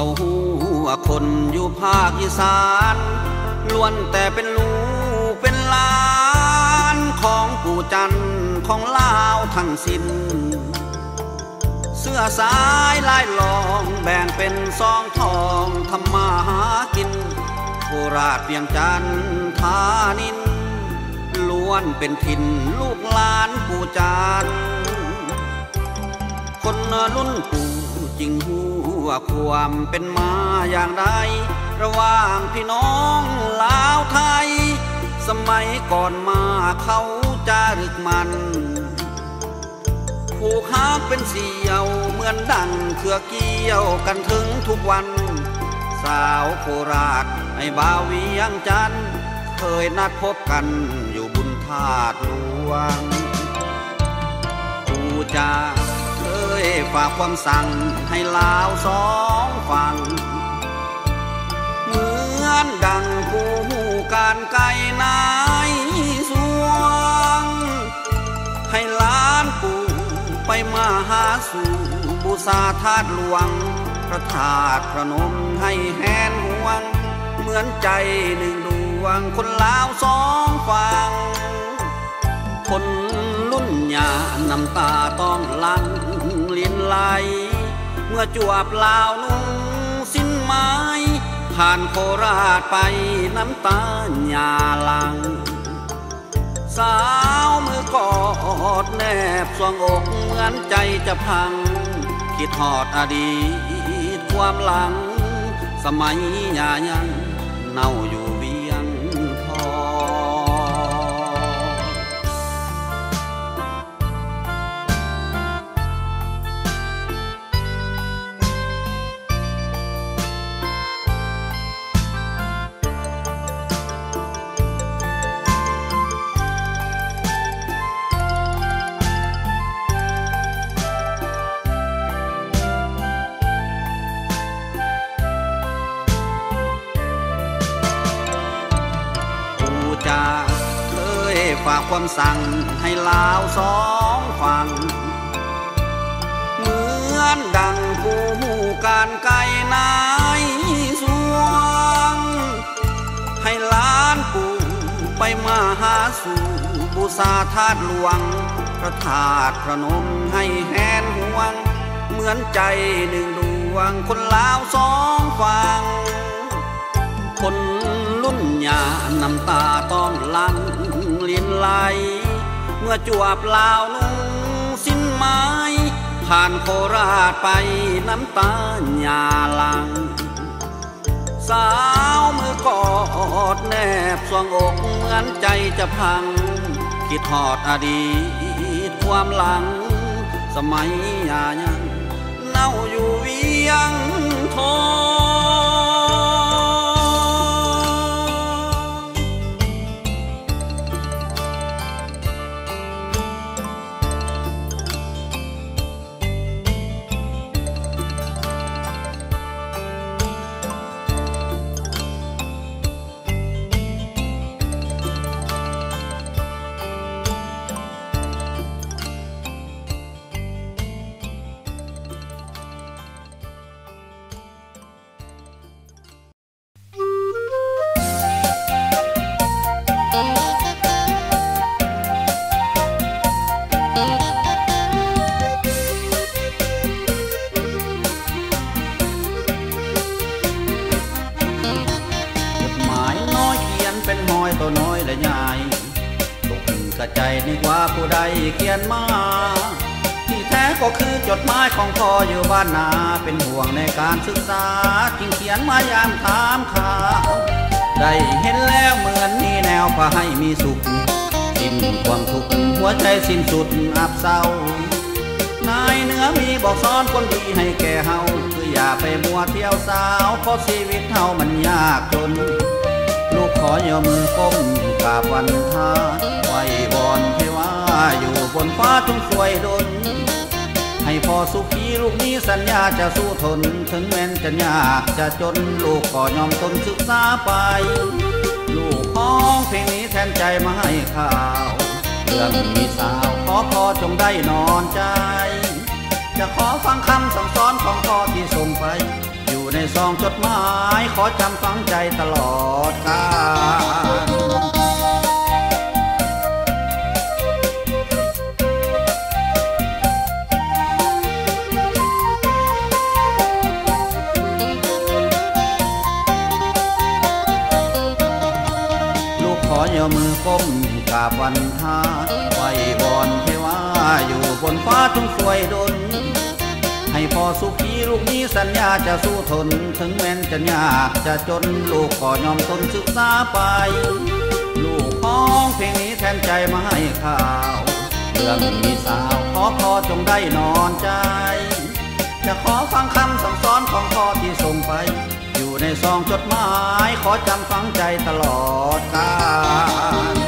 เขาหูว่าคนอยู่ภาคอีสานล้วนแต่เป็นลูกเป็นหลานของปู่จันทร์ของลาวทั้งสิ้นเสื้อสายลายลองแบ่งเป็นซองทองทำมาหากินโคราชเวียงจันทร์ธานินล้วนเป็นถิ่นลูกหลานปู่จันทร์คนรุ่นปู่จริงหูว่าความเป็นมาอย่างไรระหว่างพี่น้องลาวไทยสมัยก่อนมาเขาจารึกมันผูกฮักเป็นเสี่ยวเหมือนดังเครือเกี่ยวกันถึงทุกวันสาวโคราชไอ้บ่าวเวียงจันทร์เคยนัดพบกันอยู่บุญธาตุหลวงปู่จาเคยฝากความสั่งให้ลาวสองฝั่งเหมือนดังผู้หูการไกลนายสวงให้ล้านปู่ไปมาหาสู่บูชาธาตุหลวงพระธาตุพระนมให้แหนห่วงเหมือนใจหนึ่งดวงคนลาวสองฝั่งคนรุ่นหย่าน้ำตาต้องหลั่งลิ้นไหลเมื่อจวบลาวนุ่งสิ้นไม้ผ่านโคราชไปน้ำตาหย่าหลังสาวมือกอดแนบสวงอกเหมือนใจจะพังคิดหอดอดีตความหลังสมัยหย่ายังเน่าอยู่เวียงทเคยฝากความสั่งให้ลาวสองฝั่งเหมือนดังผู้หูการไกลนายสวงให้ล้านปู่ไปมาหาสู่บูชาธาตุหลวงพระธาตุพระนมให้แหนห่วงเหมือนใจหนึ่งดวงคนลาวสองฝั่งคนรุ่นหย่าน้ำตาต้องหลั่งลิ้นไหลเมื่อจวบลาวนุ่งสิ้นไม้ผ่านโคราชไปน้ำตาหย่าหลังสาวมือกอดแนบสวงอกเหมือนใจจะพังคิดหอดอดีตความหลังสมัยหย่ายังเน่าอยู่เวียงทองตัวน้อยและใหญ่ตกกระใจนึกว่าผู้ใดเขียนมาที่แท้ก็คือจดหมายของพ่ออยู่บ้านนาเป็นห่วงในการศึกษาจึงเขียนมายามถามข่าวได้เห็นแล้วเหมือนมีแนวพาให้มีสุขสิ้นความทุกข์หัวใจสิ้นสุดอับเศร้านายเหนือมีบอกสอนคนดีให้แก่เฮาคืออย่าไปมัวเที่ยวสาวเพราะชีวิตเฮามันยากจนลูกขอย่อมือก้มกราบวันทาไหว้วอนเทวาอยู่บนฟ้าจงช่วยดลให้พ่อสุขีลูกนี้สัญญาจะสู้ทนถึงแม้นจะยากจะจนลูกก็ยอมตนศึกษาไปลูกห้องเพลงนี้แทนใจมาให้ข่าวเรื่องมีสาวขอพ่อจงได้นอนใจจะขอฟังคำสั่งสอนของพ่อที่ส่งไปอยู่ในซองจดหมายขอจำฝังใจตลอดกาลลูกขออย่ามือก้มกราบวันทาไหว้วอนเทวาอยู่บนฟ้าจงช่วยดลให้พ่อสุขีลูกนี้สัญญาจะสู้ทนถึงแม้นจะยากจะจนลูกขอยอมทนศึกษาไปลูกพ้องเพลงนี้แทนใจมาให้ข่าวเรื่องมีสาวขอพ่อจงได้นอนใจจะขอฟังคำสั่งสอนของพ่อที่ส่งไปอยู่ในซองจดหมายขอจำฝังใจตลอดกาล